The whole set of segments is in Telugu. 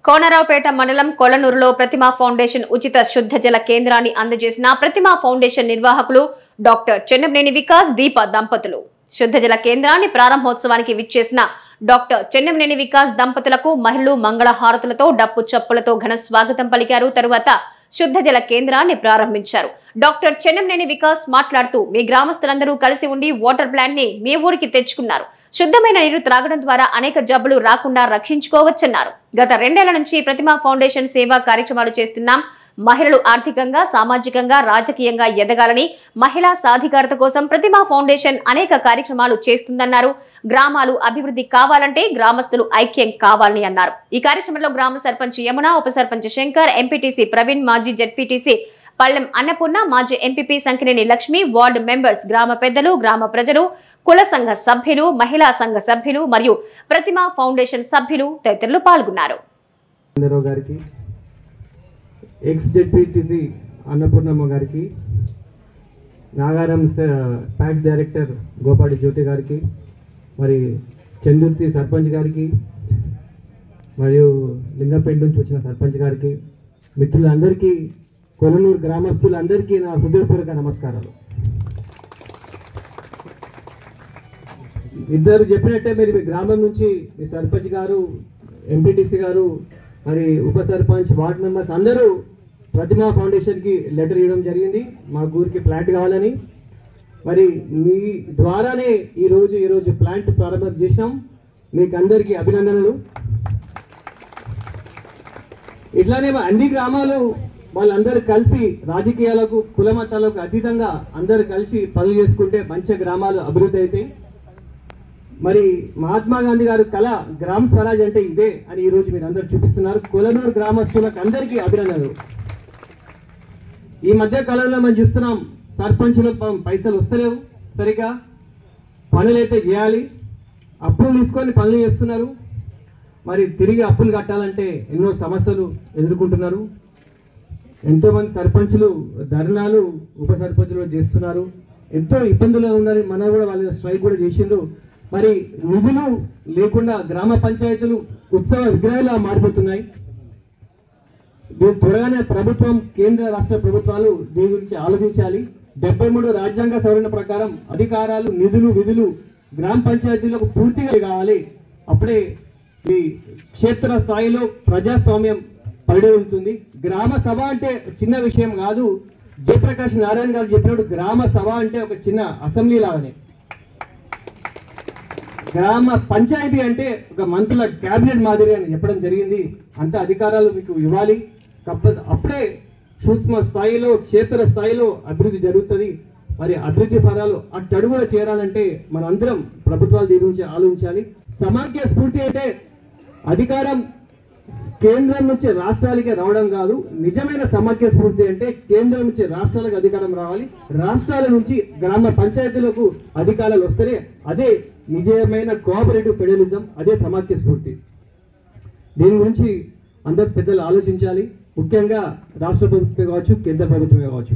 కోనరావుపేట మండలం కొలనూరులో ప్రతిమా ఫౌండేషన్ ఉచిత శుద్ధ జల కేంద్రాన్ని అందజేసిన ప్రతిమా ఫౌండేషన్ నిర్వాహకులు డాక్టర్ చెన్నమనేని వికాస్ దీప దంపతులు. శుద్ధ జల కేంద్రాన్ని ప్రారంభోత్సవానికి విచ్చేసిన డాక్టర్ చెన్నమనేని వికాస్ దంపతులకు మహిళలు మంగళ హారతులతో డప్పు చప్పులతో ఘన స్వాగతం పలికారు. తరువాత శుద్ధ జల కేంద్రాన్ని ప్రారంభించారు. డాక్టర్ చెన్నమనేని వికాస్ మాట్లాడుతూ మీ గ్రామస్తులందరూ కలిసి ఉండి వాటర్ ప్లాంట్ ని మీ ఊరికి తెచ్చుకున్నారు. శుద్ధమైన నీరు త్రాగడం ద్వారా అనేక జబ్బులు రాకుండా రక్షించుకోవచ్చన్నారు. గత 2 ఏళ్ల నుంచి ప్రతిమా ఫౌండేషన్ సేవా కార్యక్రమాలు చేస్తున్నాం. మహిళలు ఆర్థికంగా, సామాజికంగా, రాజకీయంగా ఎదగాలని, మహిళా సాధికారత కోసం ప్రతిమా ఫౌండేషన్ అనేక కార్యక్రమాలు చేస్తుందన్నారు. గ్రామాలు అభివృద్ధి కావాలంటే గ్రామస్తులు ఐక్యం కావాలని అన్నారు. ఈ కార్యక్రమంలో గ్రామ సర్పంచ్ యమున, ఉప సర్పంచ్ శంకర్, ఎంపీటీసీ ప్రవీణ్, మాజీ జెడ్పీటీసీ పల్లెం అన్నపూర్ణ, మాజీ MPP Sankineni Lakshmi, ward members, గ్రామ పెద్దలు, గ్రామ ప్రజలు, కుల సంఘ సభ్యులు, మహిళా సంఘ సభ్యులు మరియు ప్రతిమా ఫౌండేషన్ సభ్యులు తదితరులు పాల్గొన్నారు. ఎక్స్ జెడ్పీటీసీ అన్నపూర్ణమ్మ గారికి, నాగారం ప్యాక్స్ డైరెక్టర్ గోపాటి జ్యోతి గారికి, మరి చందుర్తి సర్పంచ్ గారికి, మరియు లింగంపేట నుంచి వచ్చిన సర్పంచ్ గారికి, మిత్రులందరికీ, కొలనూరు గ్రామస్తులందరికీ నా హృదయపూర్వక నమస్కారాలు. ఇద్దరు చెప్పినట్టే మీరు మీ గ్రామం నుంచి మీ సర్పంచ్ గారు, ఎంపీటీసీ గారు, మరి ఉప సర్పంచ్, వార్డ్ మెంబర్స్ అందరూ ప్రతిమా ఫౌండేషన్కి లెటర్ ఇవ్వడం జరిగింది. మా ఊరికి ప్లాంట్ కావాలని. మరి మీ ద్వారానే ఈరోజు ప్లాంట్ ప్రారంభం చేసినాం. మీకు అందరికీ అభినందనలు. ఇట్లానే అన్ని గ్రామాలు వాళ్ళందరూ కలిసి రాజకీయాలకు, కుల మతాలకు అతీతంగా అందరూ కలిసి పనులు చేసుకుంటే మంచి గ్రామాలు అభివృద్ధి అవుతాయి. మరి మహాత్మా గాంధీ గారు కళ గ్రామ స్వరాజ్ అంటే ఇదే అని ఈరోజు మీరు అందరూ చూపిస్తున్నారు. కొలనూరు గ్రామస్తులకు అందరికీ అభినందనలు. ఈ మధ్య కాలంలో మనం చూస్తున్నాం, సర్పంచులు పైసలు వస్తలేవు, సరిగా పనులైతే చేయాలి, అప్పులు తీసుకొని పనులు చేస్తున్నారు. మరి తిరిగి అప్పులు కట్టాలంటే ఎన్నో సమస్యలు ఎదుర్కొంటున్నారు. ఎంతోమంది సర్పంచులు ధర్నాలు, ఉప సర్పంచులు చేస్తున్నారు. ఎంతో ఇబ్బందులు ఉన్నారు. మన కూడా వాళ్ళు స్ట్రైక్ కూడా చేసిండ్రు. మరి నిధులు లేకుండా గ్రామ పంచాయతీలు ఉత్సవ విగ్రహాలు మారిపోతున్నాయి. దీని త్వరగానే ప్రభుత్వం, కేంద్ర రాష్ట్ర ప్రభుత్వాలు దీని గురించి ఆలోచించాలి. 73 రాజ్యాంగ సవరణ ప్రకారం అధికారాలు, నిధులు, విధులు గ్రామ పంచాయతీలకు పూర్తిగా కావాలి. అప్పుడే ఈ క్షేత్ర స్థాయిలో ప్రజాస్వామ్యం పరిణమిస్తుంది. గ్రామ సభ అంటే చిన్న విషయం కాదు. జయప్రకాష్ నారాయణ గారు చెప్పినట్టు గ్రామ సభ అంటే ఒక చిన్న అసెంబ్లీ లాగానే. గ్రామ పంచాయతీ అంటే ఒక మంత్రుల క్యాబినెట్ మాదిరి అని చెప్పడం జరిగింది. అంత అధికారాలు మీకు ఇవ్వాలి. అప్పుడే సూక్ష్మ స్థాయిలో, క్షేత్ర స్థాయిలో అభివృద్ధి జరుగుతుంది. మరి అభివృద్ధి ఫలాలు అట్టడుగు కూడా చేరాలంటే మనందరం ప్రభుత్వాలు దీని గురించి ఆలోచించాలి. సమాఖ్య స్ఫూర్తి అంటే అధికారం కేంద్రం నుంచి రాష్ట్రాలకే రావడం కాదు. నిజమైన సమాఖ్య స్ఫూర్తి అంటే కేంద్రం నుంచి రాష్ట్రాలకు అధికారం రావాలి, రాష్ట్రాల నుంచి గ్రామ పంచాయతీలకు అధికారాలు వస్తేనే అదే నిజమైన కోఆపరేటివ్ ఫెడరలిజం, అదే సమాఖ్య స్ఫూర్తి. దీని గురించి అందరు పెద్దలు ఆలోచించాలి. ముఖ్యంగా రాష్ట్ర ప్రభుత్వం కావచ్చు, కేంద్ర ప్రభుత్వమే కావచ్చు.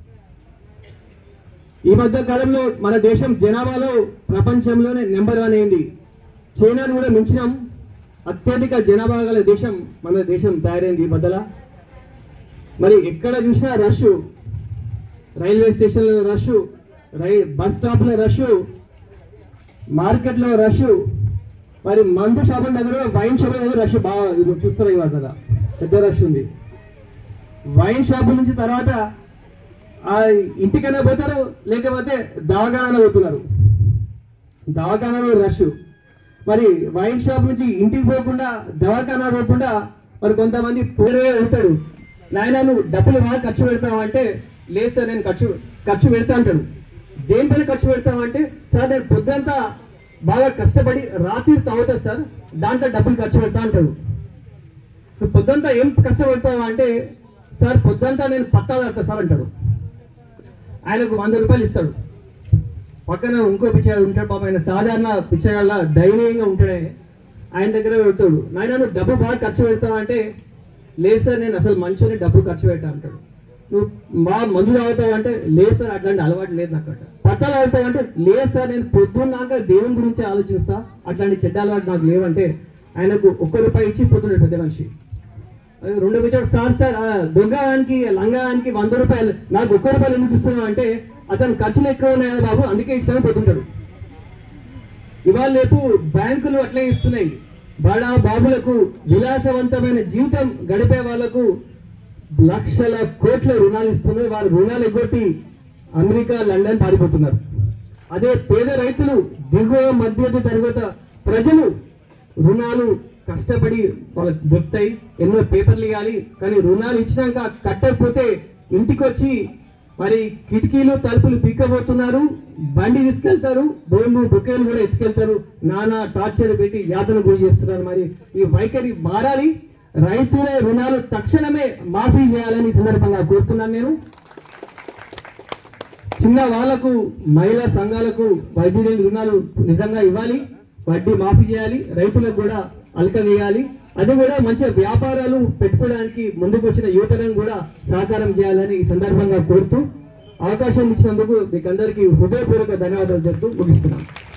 ఈ మధ్య కాలంలో మన దేశం జనాభాలో ప్రపంచంలోనే నెంబర్ 1 అయింది. చైనాను కూడా మించినాం. అత్యధిక జనాభా గల దేశం మన దేశం తయారైంది ఈ మధ్యలో. మరి ఎక్కడ చూసినా రష్, రైల్వే స్టేషన్లో రష్, బస్ స్టాప్లో రష్, మార్కెట్లో రష్, మరి మందు షాపుల దగ్గర, వైన్ షాపుల దగ్గర రష్ బాగా చూస్తారు. ఇవాళ పెద్ద రష్ ఉంది. వైన్ షాపుల నుంచి తర్వాత ఇంటికైనా పోతారు, లేకపోతే దవాఖానా పోతున్నారు. దవాఖానాలో రష్. మరి వైన్ షాప్ నుంచి ఇంటికి పోకుండా, దవాఖానా పోకుండా మరి కొంతమంది పోరే వెళ్తారు. నాయన నువ్వు డబ్బులు బాగా ఖర్చు పెడతావు అంటే, లేదు సార్ నేను ఖర్చు పెడతా అంటాడు. దేనిపైన ఖర్చు పెడతామంటే, సార్ నేను పొద్దుంతా బాగా కష్టపడి రాత్రి తాగుతా సార్, దాంట్లో డబ్బులు ఖర్చు పెడతా అంటాడు. నువ్వు పొద్దుంతా ఏం కష్టపడతావు అంటే, సార్ పొద్దుంతా నేను పత్తా తాగుతా సార్ అంటాడు. ఆయనకు 100 రూపాయలు ఇస్తాడు. పక్కన ఇంకో పిచ్చగాడు ఉంటాడు, పాప ఆయన సాధారణ పిచ్చగాళ్ళ దయనీయంగా ఉంటాడే, ఆయన దగ్గర పెడతాడు. నాయన నువ్వు డబ్బు బాగా ఖర్చు పెడతావు అంటే, లేదు సార్ నేను అసలు మంచిగా డబ్బు ఖర్చు పెట్టా అంటాడు. నువ్వు బాగా మందు తాగుతావు అంటే, లేదు సార్ అట్లాంటి అలవాటు లేదు నాకు. పత్తాలు తాగుతావు అంటే, లేదు సార్ నేను పొద్దున్నాక దేవుని గురించి ఆలోచిస్తా, అట్లాంటి చెడ్డ అలవాటు నాకు లేవంటే ఆయనకు 1 రూపాయి ఇచ్చి పోతున్నాడు పెద్ద మనిషి. రెండో వచ్చాడు సార్ దొంగకి లంగానికి 100 రూపాయలు, నాకు 1 రూపాయలు ఎందుకు ఇస్తున్నావు అంటే అతను ఖర్చులు ఎక్కువ ఉన్నాయి కదా బాబు, అందుకే ఇస్తాను పోతుంటాడు. ఇవాళ రేపు బ్యాంకులు అట్లే ఇస్తున్నాయి. బడా బాబులకు విలాసవంతమైన జీవితం గడిపే వాళ్లకు లక్షల కోట్ల రుణాలు ఇస్తున్నాయి. వాళ్ళు రుణాలు ఎగ్గొట్టి అమెరికా, లండన్ పారిపోతున్నారు. అదే పేద రైతులు, దిగువ మధ్య తరగతి ప్రజలు రుణాలు కష్టపడి వాళ్ళకి దొరుకుతాయి. ఎన్నో పేపర్లు ఇవ్వాలి, కానీ రుణాలు ఇచ్చినాక కట్టకపోతే ఇంటికి వచ్చి మరి కిటికీలు తలుపులు పీక్కబోతున్నారు, బండి తీసుకెళ్తారు, బోన్లు బొకేలు కూడా ఎత్తుకెళ్తారు, నానా టార్చర్ పెట్టి యాతన గురి చేస్తున్నారు. మరి ఈ వైఖరి మారాలి. రైతులే రుణాలు తక్షణమే మాఫీ చేయాలని సందర్భంగా కోరుతున్నాను. నేను చిన్న వాళ్లకు, మహిళా సంఘాలకు వడ్డీ రుణాలు నిజంగా ఇవ్వాలి, వడ్డీ మాఫీ చేయాలి, రైతులకు కూడా అలక వేయాలి. అది కూడా మంచి వ్యాపారాలు పెట్టుకోవడానికి ముందుకు వచ్చిన యువతరం కూడా సహకారం చేయాలని ఈ సందర్భంగా కోరుతూ అవకాశం ఇచ్చినందుకు మీకు అందరికీ హృదయపూర్వక ధన్యవాదాలు చెప్తూ ముగిస్తున్నాను.